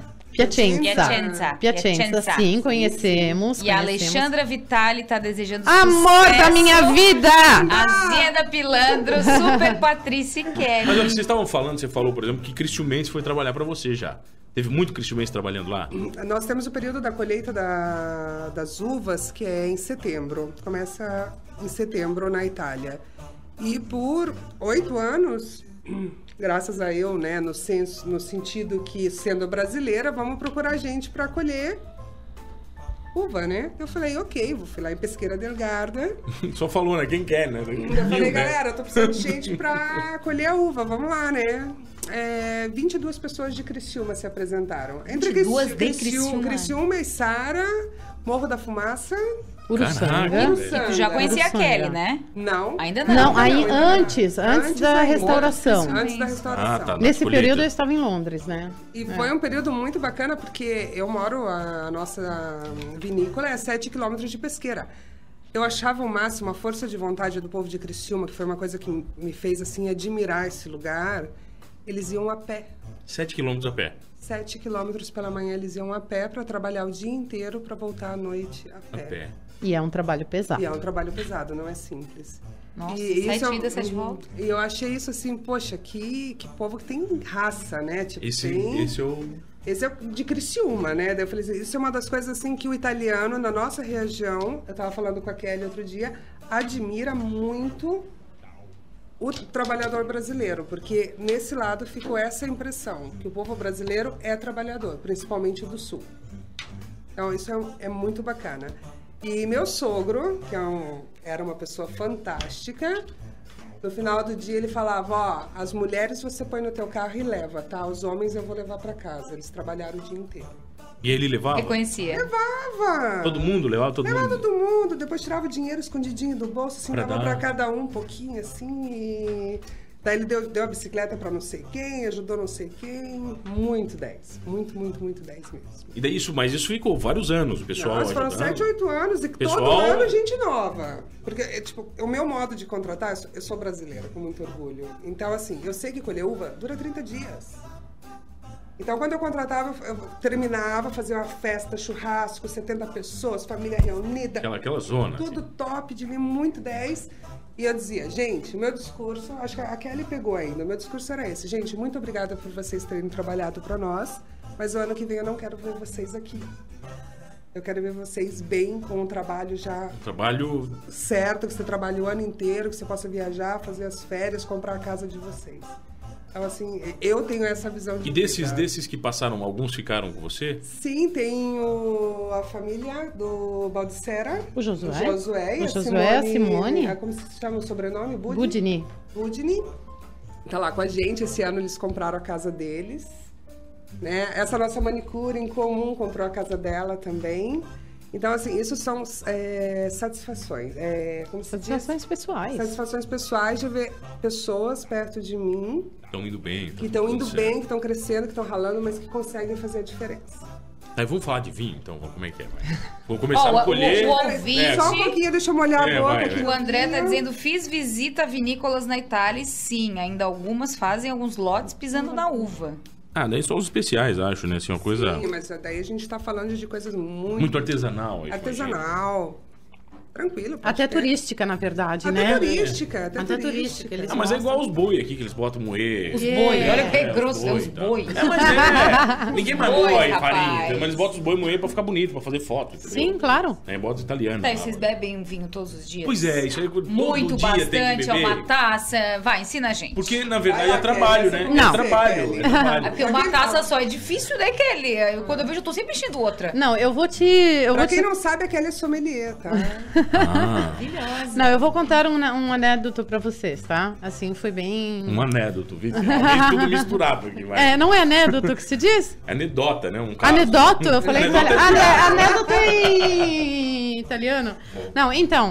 Piacenza, sim, conhecemos. E a Alexandra Vitali tá desejando Amor sucesso. da minha vida! Azienda Pilandro, Super Patrícia e Mas Kelly. olha, vocês estavam falando, você falou, por exemplo, que Cristiumense foi trabalhar pra você já. Teve muito Cristiumense trabalhando lá? Nós temos o período da colheita das uvas, que é em setembro. Começa em setembro na Itália. E por 8 anos, graças a eu, né, no sentido que, sendo brasileira, vamos procurar gente para colher uva, né? Eu falei, ok, fui lá em Pesqueira del Garda. Só falou, né? Quem quer, né? Eu falei, galera, eu tô precisando de gente pra colher a uva, vamos lá, né? 22 pessoas de Criciúma se apresentaram. Entre 22 de Criciúma? Criciúma e Sara, Morro da Fumaça. Caraca, Uruçanga. velho. Tu já conhecia a Uruçanga. Kelly, né? Não. Ainda não. Não, aí ainda não. antes da ainda. restauração. Antes da restauração. Ah, tá. Nesse colheita. período eu estava em Londres, né? E foi um período muito bacana, porque a nossa vinícola é a 7 quilômetros de Pesqueira. Eu achava o máximo, a força de vontade do povo de Criciúma, que foi uma coisa que me fez, assim, admirar esse lugar. Eles iam a pé. 7 quilômetros a pé. 7 quilômetros pela manhã eles iam a pé para trabalhar o dia inteiro para voltar à noite a A pé. pé. E é um trabalho pesado. E é um trabalho pesado, não é simples. Nossa, E 7 isso idas, 7 voltas. E eu achei isso assim, poxa, que povo que tem raça, né? Tipo, Esse é o... Esse é de Criciúma, né? Daí eu falei assim, isso é uma das coisas assim que o italiano, na nossa região, eu tava falando com a Kelly outro dia, admira muito o trabalhador brasileiro, porque nesse lado ficou essa impressão, que o povo brasileiro é trabalhador, principalmente o do Sul. Então isso é muito bacana. E meu sogro, que era uma pessoa fantástica, no final do dia ele falava, ó, as mulheres você põe no teu carro e leva, tá? Os homens eu vou levar pra casa. Eles trabalharam o dia inteiro. E ele levava? Reconhecia. Levava! Todo mundo? Levava todo Levava mundo? todo mundo, depois tirava o dinheiro escondidinho do bolso, assim, Pra dava dar. pra cada um pouquinho, assim, e Daí ele deu a bicicleta pra não sei quem, ajudou não sei quem. Muito 10. Muito 10 mesmo. E daí mas isso ficou vários anos, o pessoal. Nós foram ajudando. 7, 8 anos e todo ano gente nova. Porque, tipo, o meu modo de contratar, eu sou brasileira, com muito orgulho. Então, assim, eu sei que colher uva dura 30 dias. Então, quando eu contratava, eu terminava, fazia uma festa, churrasco, 70 pessoas, família reunida. Aquela zona. Tudo assim. top de mim, muito 10. E eu dizia, gente, o meu discurso, acho que a Kelly pegou ainda, o meu discurso era esse. Gente, muito obrigada por vocês terem trabalhado para nós, mas o ano que vem eu não quero ver vocês aqui. Eu quero ver vocês bem, com um trabalho já... Trabalho... certo, que você trabalhe o ano inteiro, que você possa viajar, fazer as férias, comprar a casa de vocês. Então, assim, eu tenho essa visão de... E desses que passaram, alguns ficaram com você? Sim, tenho a família do Baldissera. O Josué. A Simone. Como se chama o sobrenome? Budini. Tá lá com a gente. Esse ano eles compraram a casa deles. Né? Essa nossa manicure em comum comprou a casa dela também. Então, assim, isso são satisfações. Satisfações pessoais. Satisfações pessoais de ver pessoas perto de mim. Estão indo bem. Que estão indo bem, que estão crescendo, que estão ralando, mas que conseguem fazer a diferença. Aí vamos falar de vinho, então. Como é que é? Vamos começar a colher. O ouvinte... Só um pouquinho, deixa eu molhar a boca aqui. O André tá dizendo, fiz visita a vinícolas na Itália e sim, ainda algumas fazem alguns lotes pisando na uva. Daí só os especiais, acho, né? Assim, uma coisa... Sim, mas daí a gente tá falando de coisas muito artesanal. Artesanal. Tranquilo. Até turística, na verdade, né? Até turística. Eles mas é igual os boi aqui, que eles botam moer. Os boi, olha que grosso, os boi. Ninguém mandou aí farinha, mas eles botam os boi moer pra ficar bonito, pra fazer foto. Entendeu? Sim, claro. Bota italiano. Vocês bebem vinho todos os dias? Pois é, isso aí todo muito dia bastante, tem que beber. uma taça. Vai, ensina a gente. Porque, na verdade, é trabalho, né? Não. É trabalho. É porque uma taça só é difícil, né, Kelly? Quando eu vejo, eu tô sempre enchendo outra. Não, eu vou te... Pra quem não sabe, a Kelly é sommelier, tá? Não, eu vou contar um anedoto pra vocês, tá? Assim, foi bem... Um anedoto, viu? Tudo misturado aqui, vai. Não é anedoto que se diz? Anedota, né? Um caso. Anedoto? Eu falei Anedota italiano. Anedoto em italiano? Não, então...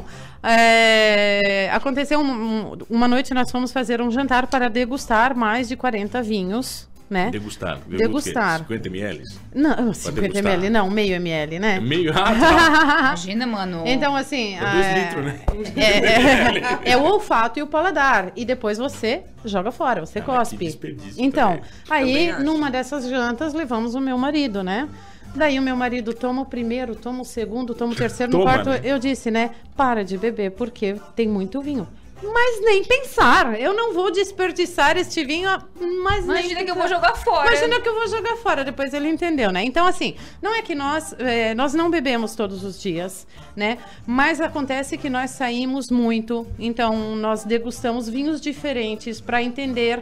aconteceu uma noite, nós fomos fazer um jantar para degustar mais de 40 vinhos, né? Degustar. 50 ml? Não, 50 ml não, meio ml, né? Meio? Tá. Imagina, mano. Então, assim... 2 litros, né? É o olfato e o paladar. E depois você joga fora, você cospe. Então, aí, numa dessas jantas, levamos o meu marido, né? Daí o meu marido toma o primeiro, toma o segundo, toma o terceiro, no quarto. Né? Eu disse, né? Para de beber, porque tem muito vinho. Mas nem pensar. Eu não vou desperdiçar este vinho, mas Imagina que eu vou jogar fora. Imagina que eu vou jogar fora. Depois ele entendeu, né? Então, assim, não é que nós não bebemos todos os dias, né? Mas acontece que nós saímos muito. Então, nós degustamos vinhos diferentes para entender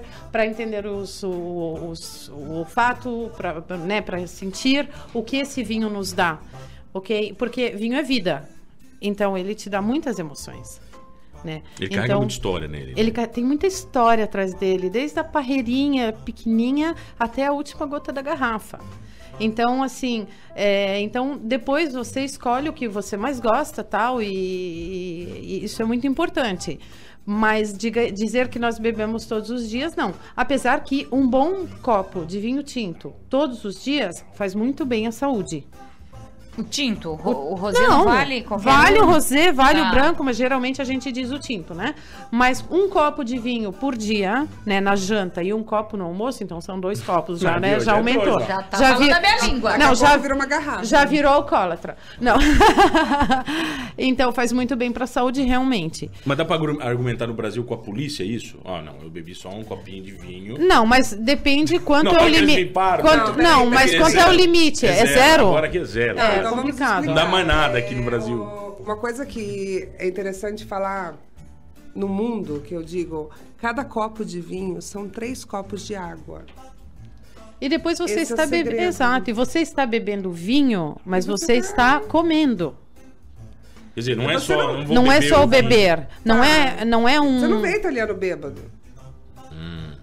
o olfato, para sentir o que esse vinho nos dá, ok? Porque vinho é vida. Então, ele te dá muitas emoções. Né? Ele carrega muita história nele. Ele tem muita história atrás dele, desde a parreirinha pequenininha até a última gota da garrafa. Então, assim, então depois você escolhe o que você mais gosta, tal, e isso é muito importante. Mas dizer que nós bebemos todos os dias, não. Apesar que um bom copo de vinho tinto todos os dias faz muito bem à saúde. O tinto? O rosé não vale qualquer Vale o rosé, vale o branco, mas geralmente a gente diz o tinto, né? Mas um copo de vinho por dia, né, na janta, e um copo no almoço, então são 2 copos já, né? Já aumentou. Já tá falando da minha língua. Não, já virou uma garrafa. Já virou alcoólatra. Não. Então faz muito bem pra saúde, realmente. Mas dá pra argumentar no Brasil com a polícia isso? Não, eu bebi só um copinho de vinho. Não, mas depende quanto não, é o limite. Mas quanto é o limite? É zero? Agora que é zero. É complicado. Não dá mais nada aqui no Brasil. Uma coisa que é interessante falar no mundo, que eu digo, cada copo de vinho são 3 copos de água. E depois você está bebendo. Exato, e você está bebendo vinho, mas você está comendo. Quer dizer, não é só. Não é só o beber. Não é um. Você não vê italiano bêbado.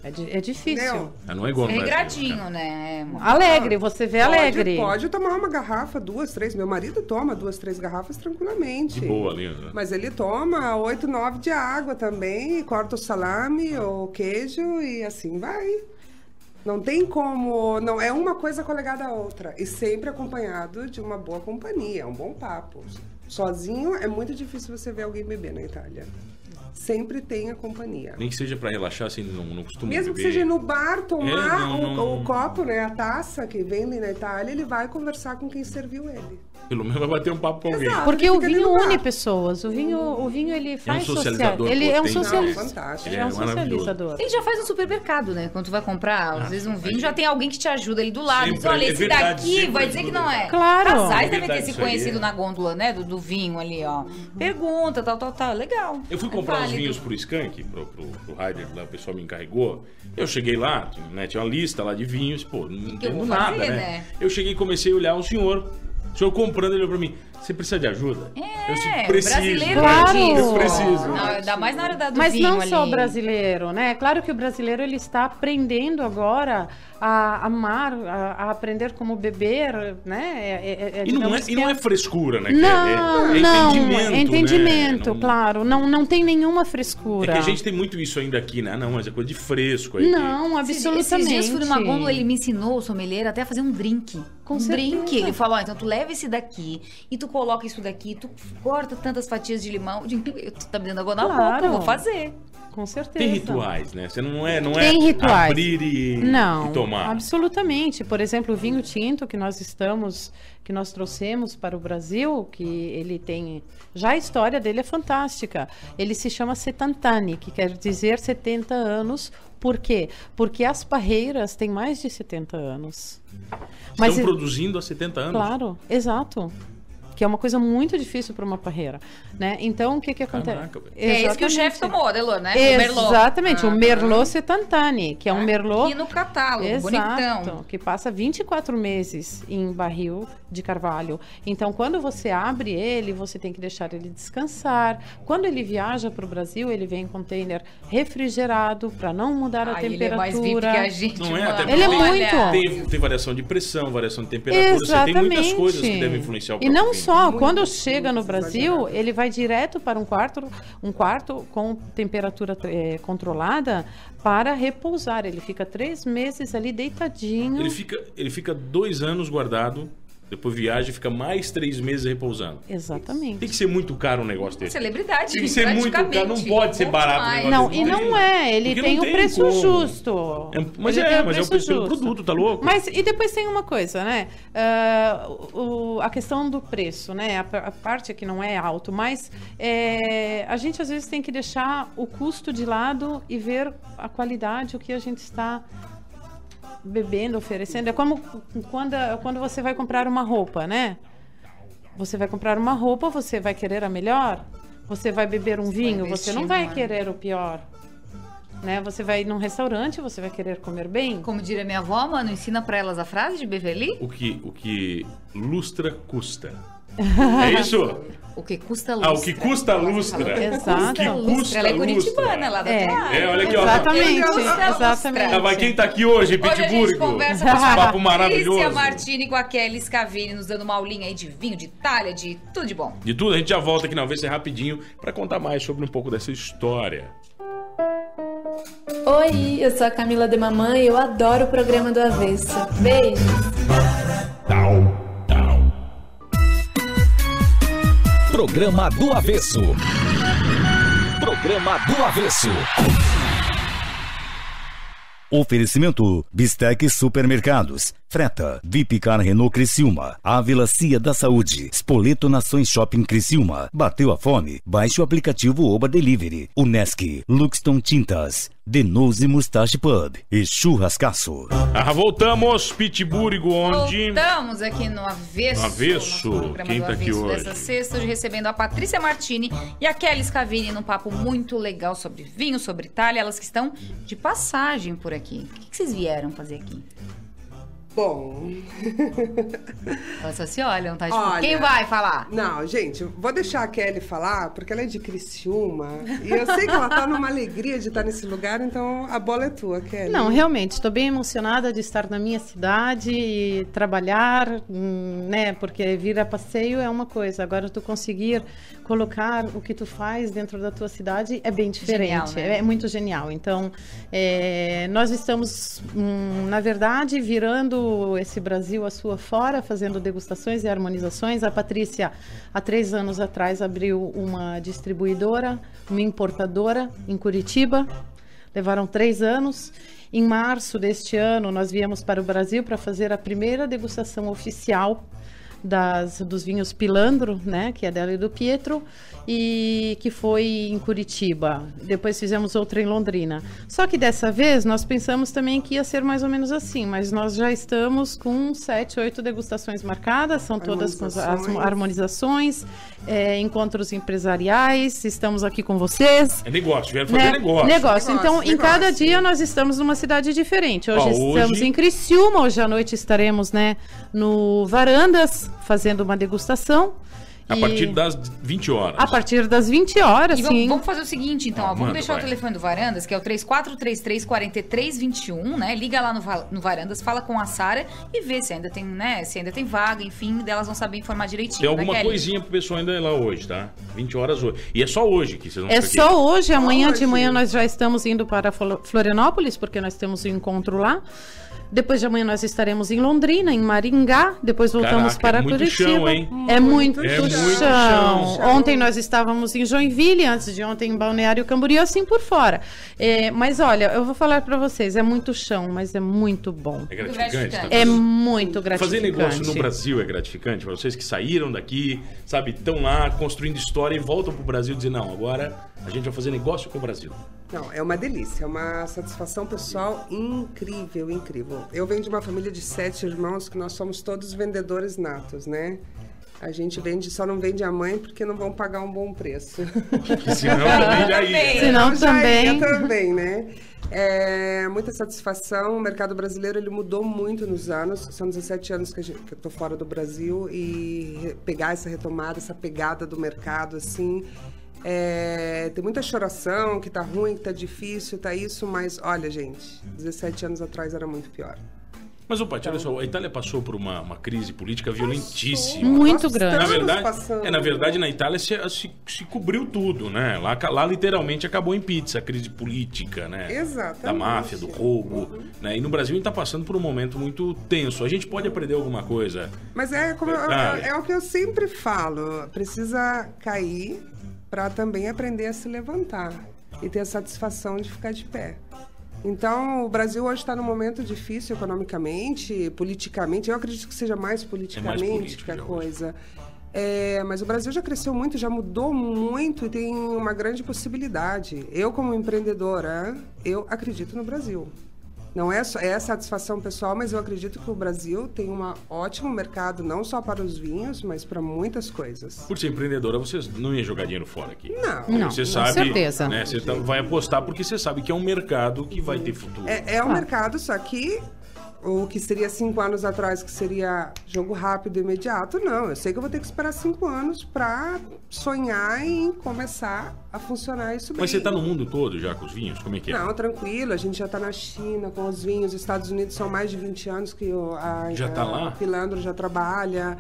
É difícil. Não é igual no Brasil, Regradinho, né? Alegre, você vê alegre. Pode tomar uma garrafa, 2, 3. Meu marido toma 2, 3 garrafas tranquilamente. De boa, linda. Mas ele toma 8, 9 de água também, corta o salame, o queijo e assim vai. Não tem como... Não é uma coisa colegada à outra. E sempre acompanhado de uma boa companhia, um bom papo. Sozinho é muito difícil você ver alguém beber na Itália. Sempre tem a companhia. Nem que seja pra relaxar, assim, não costumo Mesmo beber. que seja no bar, tomar não. o copo, né, a taça que vendem na Itália, ele vai conversar com quem serviu ele. Pelo menos vai bater um papo com alguém. Exato. Porque ele o fica ali vinho no bar. une pessoas. O vinho ele faz socializador Ele é um potente. socializador. Fantástico. Ele é um socializador. Ele já faz no supermercado, né? Quando tu vai comprar, às vezes um vinho, já tem alguém que te ajuda ali do lado. Sempre, Diz, olha, é esse verdade, daqui sempre vai dizer que ajuda. não é. Claro. Casais É devem ter verdade, se isso aí, conhecido na gôndola, né? Do vinho ali, ó. Pergunta, tal. Legal. Eu fui É comprar uns válido. vinhos pro Skank, pro Ryder, lá o pessoal me encarregou. Eu cheguei lá, né, tinha uma lista lá de vinhos, pô, não eu entendo vou nada, fazer, né? né? Eu cheguei e comecei a olhar o senhor comprando, ele olhou pra mim, você precisa de ajuda? Eu disse, preciso. brasileiro Claro. é disso. Eu preciso. Não, ainda mais na hora do Mas vinho não só o ali. brasileiro, né? Claro que o brasileiro ele está aprendendo agora a amar, a aprender como beber, né? E não digamos que é Não, frescura, né? é entendimento, né? claro. Não tem nenhuma É frescura. que a gente tem muito isso ainda aqui, né? Não, mas é coisa de fresco. Aí, Não, absolutamente. Esses dias fui numa gôndola, ele me ensinou, o sommelier, até a fazer um drink. Com um certeza. drink. Ele falou, então tu leva esse daqui e tu coloca isso daqui, tu corta tantas fatias de limão. Tu tá me dando água na Claro. boca, eu vou fazer. Com certeza. Tem rituais, né? Você não é Tem rituais. abrir e tomar. Absolutamente. Por exemplo, o vinho tinto que nós trouxemos para o Brasil, que ele tem... Já a história dele é fantástica. Ele se chama Setantani, que quer dizer 70 anos. Por quê? Porque as parreiras têm mais de 70 anos. Estão produzindo há 70 anos. Claro, exato. Que é uma coisa muito difícil para uma parreira, né? Então, o que acontece? Caraca, velho. É isso que o chefe tomou, Adelor, né? O Merlot. Exatamente, o Merlot Setantani, que é um Merlot... Aqui no catálogo, Exato, bonitão. que passa 24 meses em barril de carvalho. Então, quando você abre ele, você tem que deixar ele descansar. Quando ele viaja para o Brasil, ele vem em container refrigerado para não mudar a temperatura. Ele é mais VIP que a gente. Não é? mano. Até Ele é porque muito. Tem variação de pressão, variação de temperatura. Você tem muitas coisas que devem influenciar o E próprio não vinho. só, Muito quando absurdo, chega no Brasil, exagerado. ele vai direto para um quarto com temperatura controlada para repousar. Ele fica 3 meses ali deitadinho. Ele fica 2 anos guardado, depois viaja e fica mais 3 meses repousando. Exatamente. Tem que ser muito caro um negócio desse. Celebridade, Tem que ser muito caro, não pode ser barato o demais. negócio. Não, e não é. Ele Porque tem não o tem preço como. justo. Mas Ele tem é o preço pelo justo. produto, tá louco? Mas e depois tem uma coisa, né? A questão do preço, né? A parte que não é alto, mas a gente às vezes tem que deixar o custo de lado e ver a qualidade, o que a gente está bebendo, oferecendo. É como quando você vai comprar uma roupa, né? Você vai comprar uma roupa, você vai querer a melhor? Você vai beber um vinho, você não vai querer o pior. Né? Você vai num restaurante, você vai querer comer bem? Como diria minha avó, mano, ensina pra elas a frase de Beverly. O que lustra custa. É isso? O que custa lustra. O que custa lustra. Exato. O que custa Ela é lustra. curitibana, lá da É, olha aqui, ó. Exatamente, Custa exatamente. Ah, mas quem tá aqui hoje, em Hoje a gente Pittsburgh? conversa Esse com a papo maravilhoso. Patrícia Martini com a Kelly Scavini, nos dando uma aulinha aí de vinho, de Itália, de tudo de bom. De tudo, a gente já volta aqui na Vez rapidinho pra contar mais sobre um pouco dessa história. Oi, eu sou a Camila de Mamãe e eu adoro o programa do Avesso. Beijos! Tal. Programa do Avesso. Programa do Avesso. Oferecimento Bistec Supermercados, Freta, Vipcar Renault Criciúma, Ávila Cia da Saúde, Spoleto Nações Shopping Criciúma, bateu a fome? Baixe o aplicativo Oba Delivery, Unesc, Luxton Tintas, Denose Mustache Pub e Churrascaço. Voltamos, Pittsburgh, onde... Voltamos aqui no Avesso. No Avesso. nosso programa Quem do tá aqui Avesso hoje? dessa sexta, hoje recebendo a Patrícia Martini e a Kelly Scavini num papo muito legal sobre vinho, sobre Itália, elas que estão de passagem por aqui. O que vocês vieram fazer aqui? Bom. Elas só se olham, tá? Tipo, Olha, quem vai falar? Não, gente, vou deixar a Kelly falar, porque ela é de Criciúma. E eu sei que ela tá numa alegria de estar nesse lugar, então a bola é tua, Kelly. Não, realmente, estou bem emocionada de estar na minha cidade e trabalhar, né? Porque vir a passeio é uma coisa, agora tu conseguir colocar o que tu faz dentro da tua cidade é bem diferente, Genial, né? é muito genial. Então, nós estamos, na verdade, virando esse Brasil a sua fora, fazendo degustações e harmonizações. A Patrícia, há 3 anos atrás, abriu uma distribuidora, uma importadora em Curitiba. Levaram 3 anos. Em março deste ano, nós viemos para o Brasil para fazer a primeira degustação oficial dos vinhos Pilandro, né, que é dela e do Pietro, e que foi em Curitiba. Depois fizemos outra em Londrina. Só que dessa vez nós pensamos também que ia ser mais ou menos assim, mas nós já estamos com 7, 8 degustações marcadas, são todas com as harmonizações, encontros empresariais, estamos aqui com vocês. É negócio, vieram fazer Negócio. Então, em cada dia nós estamos numa cidade diferente. Hoje estamos em Criciúma, hoje à noite estaremos, né, no Varandas, fazendo uma degustação. A partir das 20 horas. A partir das 20 horas, e sim. Vamos fazer o seguinte, então. Vamos deixar o telefone do Varandas, que é o 3433-4321, né? Liga lá no Varandas, fala com a Sara e vê se ainda tem, né? Se ainda tem vaga, enfim, delas vão saber informar direitinho. Tem alguma coisinha pro pessoal ainda ir lá hoje, tá? 20 horas hoje. E é só hoje que vocês vão ficar aqui. Só hoje. Amanhã de manhã nós já estamos indo para Florianópolis, porque nós temos um encontro lá. Depois de amanhã nós estaremos em Londrina, em Maringá. Depois voltamos para Curitiba. Chão, hein? É muito chão. Ontem nós estávamos em Joinville, antes de ontem em Balneário Camboriú, assim por fora. Mas olha, eu vou falar para vocês, é muito chão, mas é muito bom. É gratificante. Tá? É muito gratificante. Fazer negócio no Brasil é gratificante para vocês que saíram daqui, sabe, estão lá construindo história e voltam pro Brasil e dizem, não, agora a gente vai fazer negócio com o Brasil. Não, é uma delícia, é uma satisfação pessoal incrível, incrível. Eu venho de uma família de 7 irmãos que nós somos todos vendedores natos, né? A gente vende, só não vende a mãe porque não vão pagar um bom preço. Senão também já ia. Senão também, né? É muita satisfação. O mercado brasileiro ele mudou muito nos anos. São 17 anos que eu tô fora do Brasil e pegar essa retomada, essa pegada do mercado, assim... tem muita choração, que tá ruim, que tá difícil, tá isso, mas olha, gente, 17 anos atrás era muito pior. Mas, Paty, olha só, a Itália passou por uma crise política violentíssima. Muito grande. Na verdade, na Itália se cobriu tudo, né? Lá literalmente acabou em pizza a crise política, né? Exatamente. Da máfia, do roubo, né? E no Brasil a gente tá passando por um momento muito tenso. A gente pode aprender alguma coisa. Mas é o que eu sempre falo, precisa cair para também aprender a se levantar e ter a satisfação de ficar de pé. Então, o Brasil hoje está num momento difícil economicamente, politicamente. Eu acredito que seja mais politicamente que a coisa. Mas o Brasil já cresceu muito, já mudou muito e tem uma grande possibilidade. Eu, como empreendedora, eu acredito no Brasil. Não é só satisfação pessoal, mas eu acredito que o Brasil tem um ótimo mercado, não só para os vinhos, mas para muitas coisas. Por ser empreendedora, você não ia jogar dinheiro fora aqui? Não, você sabe, com certeza. Né, você vai apostar porque você sabe que é um mercado que vai ter futuro. É um mercado, só que o que seria 5 anos atrás, que seria jogo rápido e imediato, não. Eu sei que eu vou ter que esperar 5 anos para sonhar em começar a funcionar isso bem. Mas você está no mundo todo já com os vinhos? Como é que é? Não, tranquilo. A gente já está na China com os vinhos. Os Estados Unidos são mais de 20 anos que a Pilandro já trabalha.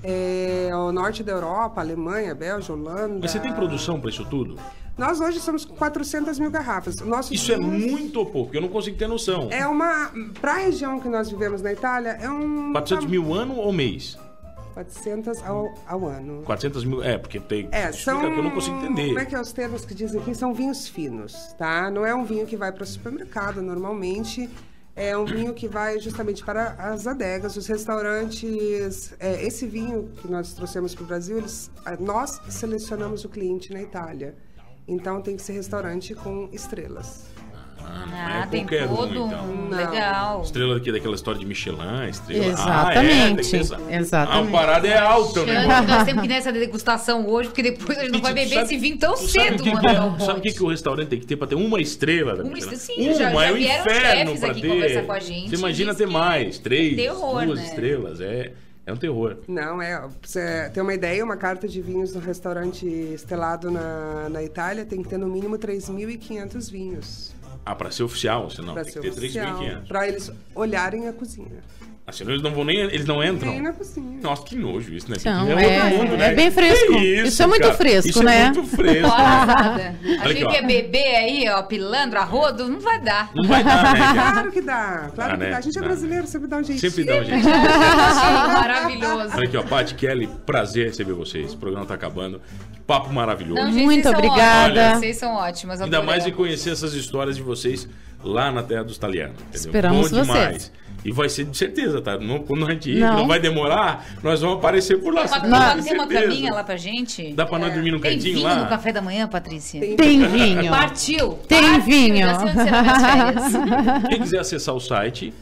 O norte da Europa, Alemanha, Bélgica, Holanda. Mas você tem produção para isso tudo? Nós hoje somos com 400 mil garrafas. Isso é muito ou pouco? Eu não consigo ter noção. Para a região que nós vivemos na Itália, é 400 mil ano ou mês? 400 ao ano. 400 mil, porque tem... São... que eu não consigo entender. Como é que é os termos que dizem aqui? São vinhos finos, tá? Não é um vinho que vai para o supermercado, normalmente. É um vinho que vai justamente para as adegas, os restaurantes. Esse vinho que nós trouxemos para o Brasil, nós selecionamos o cliente na Itália. Então tem que ser restaurante com estrelas. Não é tem qualquer todo então. um legal. Estrela aqui daquela história de Michelin, estrela. Exatamente. Tem que ter Exatamente. A parada é alta, o negócio. Nós temos que ir nessa degustação hoje, porque depois a gente não vai beber esse vinho tão cedo, Sabe o que o restaurante tem que ter pra ter uma estrela? Uma Michelin? sim, já é um vieram inferno chefes pra aqui ter. conversar com a gente. Você imagina diz ter que mais, 3, terror, 2 né? estrelas. É um terror. Não, pra você ter uma ideia, uma carta de vinhos no restaurante estelado na Itália tem que ter no mínimo 3.500 vinhos. Ah, pra ser oficial, senão Pra tem ser que ter oficial, 3.500. pra eles olharem a cozinha. Assim, eles não vão nem. Eles não entram. Tem na cozinha. Nossa, que nojo isso, né? Então, outro mundo, né? é bem fresco. Que Isso é muito cara? fresco, Isso né? É muito fresco. Nada. A Olha gente aqui, ó. quer beber aí, ó, pilandro, arrodo, não vai dar. Não vai dar, né, cara? Claro que dá, claro que né? dá. A gente é Dá. brasileiro, sempre dá um jeitinho. Sempre dá um jeito. Maravilhoso. Olha aqui, ó, Paty, Kelly, prazer receber vocês. O programa tá acabando. Papo maravilhoso. Não, gente, Muito vocês são obrigada. ótimos, vocês são ótimas. Ainda mais de adoramos. conhecer essas histórias de vocês lá na terra dos italianos. Entendeu? Esperamos Bom demais. vocês. E vai ser de certeza, tá? Quando a gente ir, Não. não vai demorar, nós vamos aparecer por lá. Tem você uma, pode ter tem uma certeza. caminha lá pra gente? Dá pra nós dormir no Tem cantinho vinho lá? no café da manhã, Patrícia? Tem vinho. Partiu. Tem Partiu, vinho. já sei onde serão minhas férias. Quem quiser acessar o site,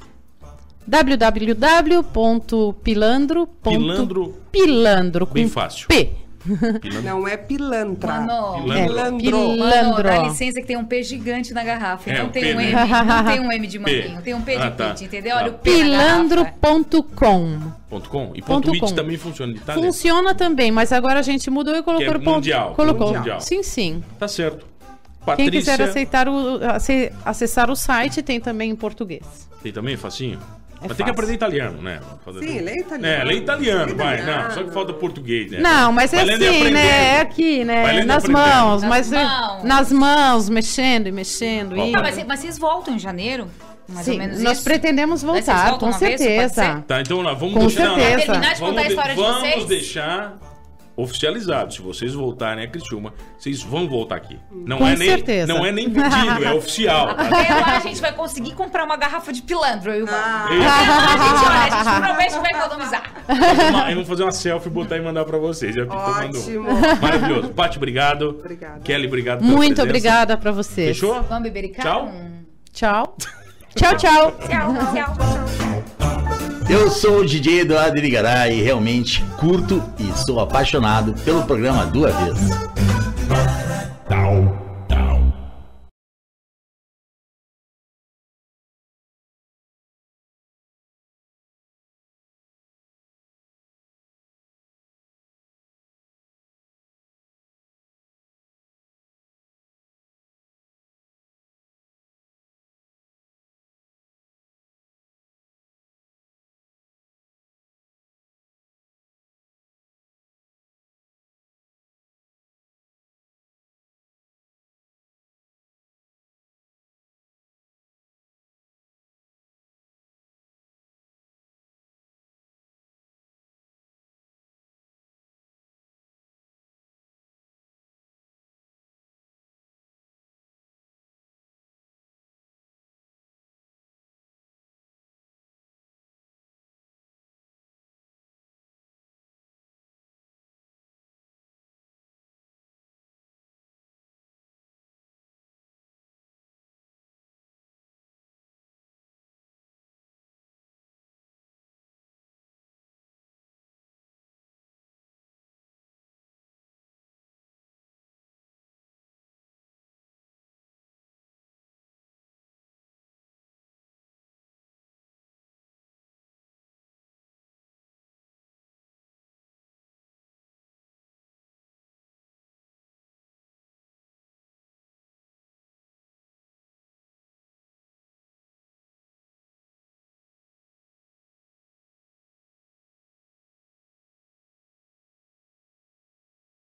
www.pilandro.pilandro com bem fácil. P. Não é pilantra. Mano, Pilandro. Mano, dá licença que tem um P gigante na garrafa. E É, não o tem P, um né? M. Não tem um M de P. manguinho. Tem um P de Ah, tá. pit, entendeu? Olha Tá. o P na garrafa. Pilandro.com. .com? E Ponto .it com. também funciona de Itália? Funciona também, mas agora a gente mudou e colocou Que é o ponto. mundial. Colocou. Mundial. Sim, sim. Tá certo. Quem Patrícia, quiser acessar o site, tem também em português. tem também, facinho? É Mas tem que fácil. aprender italiano, né? Sim, lê italiano. É, lê italiano, Lê vai. italiano. Não, só que falta português, né? Não, mas é Vai lendo e assim, aprendendo. né? É aqui, Vai né? lendo e Nas aprendendo. mãos, Nas mas mãos. nas mãos, mexendo e mexendo. Ó, e... Ah, mas vocês voltam em janeiro? Mais ou Sim, menos nós isso? pretendemos Mas vocês voltar, voltam com uma vez, pode certeza. ser? Tá, então lá, vamos Com deixar... certeza. Pra terminar de Vamos contar a história de vamos vocês? deixar oficializado. Se vocês voltarem a Criciúma, vocês vão voltar aqui. Não Com é nem, certeza. Não é nem pedido, é oficial. Tá? Até lá a gente vai conseguir comprar uma garrafa de pilandro, eu e o Mano. Isso. A gente promete que vai economizar. Vamos fazer uma selfie, botar e mandar pra vocês. Já tomando Ótimo. Maravilhoso. Paty, obrigado. Obrigada. Kelly, obrigado pela Muito presença. obrigada pra vocês. Fechou? Vamos bebericar? Tchau. Tchau. Tchau, tchau. Tchau, tchau. Eu sou o DJ Eduardo Irigaray e realmente curto e sou apaixonado pelo programa do Avesso.